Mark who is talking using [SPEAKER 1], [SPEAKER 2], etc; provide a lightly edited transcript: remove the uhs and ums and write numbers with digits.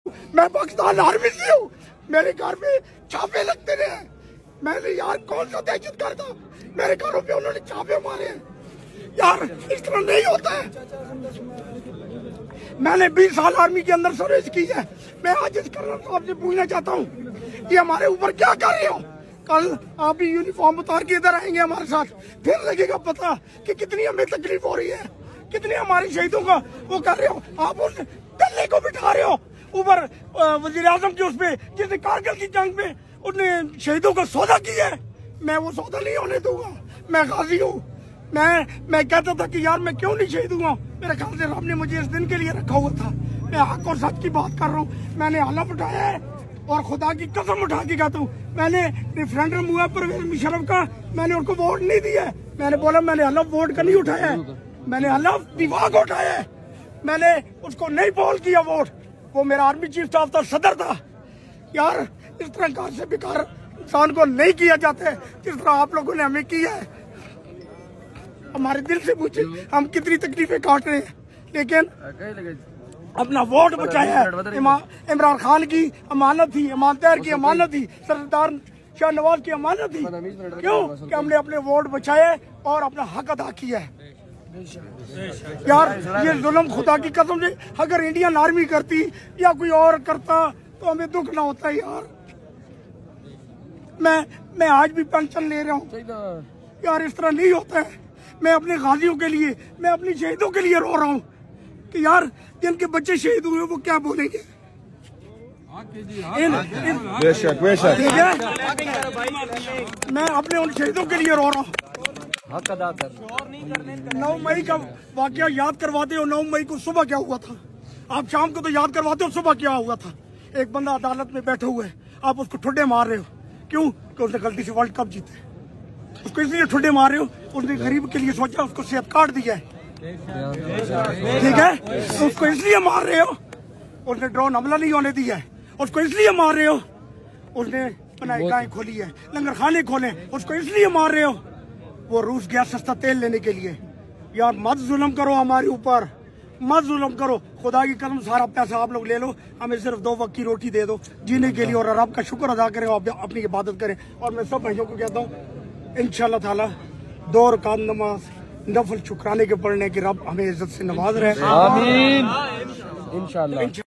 [SPEAKER 1] मैं पाकिस्तान आर्मी से हूँ। मेरे घर में छापे लगते रहे। मैंने यार कौन सा दहशत गर्द था, मेरे घरों पे उन्होंने छापे मारे हैं। यार इस तरह नहीं होता है। मैंने 20 साल आर्मी के अंदर सर्विस की है। मैं आज इस कर्नल साहब से पूछना चाहता हूँ कि हमारे ऊपर क्या कर रहे हो। कल आप भी यूनिफॉर्म उतार के इधर आएंगे हमारे साथ, फिर लगेगा पता कि कितनी हमें तकलीफ हो रही है, कितने हमारे शहीदों का वो कर रहे हो। आप उस गले को बिठा रहे हो ऊपर वजीर आजम के उस पे, जिसने कारगिल की जंग में उसने शहीदों का सौदा किया है। मैं वो सौदा नहीं होने दूंगा। मैं गाजी हूँ। मैं कहता था कि यार मैं क्यों नहीं शहीद हुआ। मेरे ख्याल से रब ने मुझे इस दिन के लिए रखा हुआ था। मैं हक और सच की बात कर रहा हूँ। मैंने हलफ उठाया है और खुदा की कसम उठा के कहता हूँ, मैंने रेफरेंडम हुआ परवेज मुशर्रफ का, मैंने उनको वोट नहीं दिया। मैंने बोला मैंने हलफ वोट का नहीं उठाया है, मैंने हलफ दिफा का उठाया है। मैंने उसको नहीं पोल किया वोट। वो मेरा आर्मी चीफ स्टाफ था, सदर था। यार इस तरह कार से बेकार इंसान को नहीं किया जाता है जिस तरह आप लोगों ने हमें किया है। हमारे दिल से पूछे हम कितनी तकलीफें काट रहे हैं, लेकिन अपना वोट बचाया है। इमरान खान की अमानत थी, इमाम तैयार की अमानत थी, सरदार शाहनवाज की अमानत थी। क्यों कि हमने अपने वोट बचाए और अपना हक अदा किया है। यार ये जुल्म खुदा की कसम से अगर इंडियन आर्मी करती या कोई और करता तो हमें दुख ना होता। यार मैं आज भी पेंशन ले रहा हूँ। यार इस तरह नहीं होता है। मैं अपने गाजियों के लिए, मैं अपने शहीदों के लिए रो रहा हूँ कि यार जिनके बच्चे शहीद हुए वो क्या बोलेंगे।
[SPEAKER 2] बेशक बेशक
[SPEAKER 1] मैं अपने उन शहीदों के लिए रो रहा हूँ।
[SPEAKER 2] हक अदा कर।
[SPEAKER 1] 9 मई का वाकया याद करवाते हो। 9 मई को सुबह क्या हुआ था। आप शाम को तो याद करवाते हो सुबह क्या हुआ था। एक बंदा अदालत में बैठा हुआ है, आप उसको ठुड्डे मार रहे हो। क्यों कि उसने गलती से वर्ल्ड कप जीते। उसको इसलिए ठुड्डे मार रहे हो, उसने गरीब के लिए सोचा, उसको सेहत कार्ड दिया है, ठीक है। उसको इसलिए मार रहे हो, उसने ड्रोन हमला नहीं होने दिया है। उसको इसलिए मार रहे हो, उसने बनाई गाय खोली है, लंगर खाने खोले, उसको इसलिए मार रहे हो, वो रूस गया सस्ता तेल लेने के लिए। यार मत जुल्म करो हमारे ऊपर, मत जुल्म करो। खुदा की कसम सारा पैसा आप लोग ले लो, हमें सिर्फ 2 वक्त की रोटी दे दो जीने के लिए, और रब का शुक्र अदा करें, अपनी इबादत करें। और मैं सब भाइयों को कहता हूँ इंशाल्लाह ताला 2 रकात नमाज नफल शुक्राने के पढ़ने की रब हमें इज्जत से नवाज रहे।
[SPEAKER 2] आमीन इंशाल्लाह।